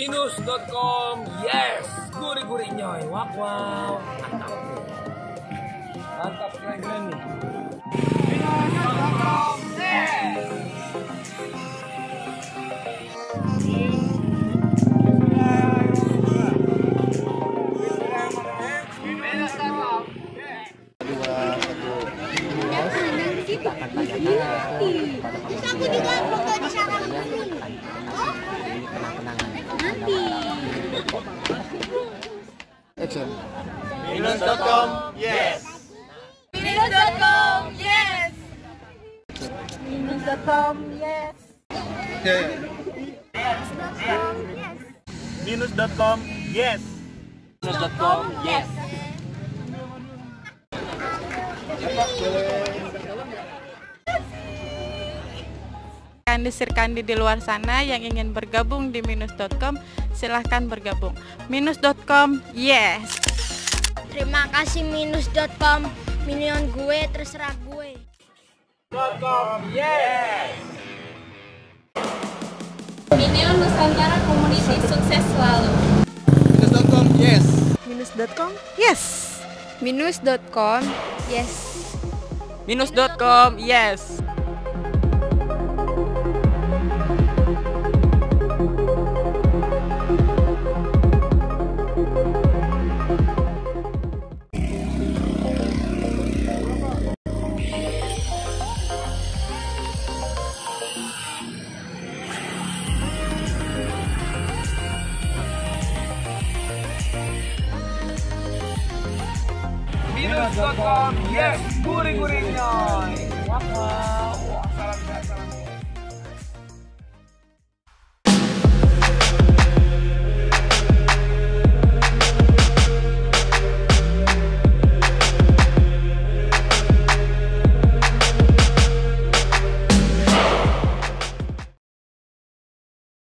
Minus.com, yes, gurih-gurih nyoy, wow, mantap, mantap keren nih. Minus.com, yes. Aku juga foto di sana nanti. Action. Minus.com, yes. Minus.com, yes. Minus.com, yes. Minus.com, yes. Minus.com, yes. Kandi di luar sana yang ingin bergabung di Minus.com, silahkan bergabung. Minus.com, yes. Terima kasih Minus.com, minion gue terserah gue. Minus.com, yes. Minion Nusantara Community sukses selalu. Minus.com, yes. Minus.com, yes. Minus.com, yes. Minus.com, yes. Minus.com, yes, gurih-gurih nyoy, wow.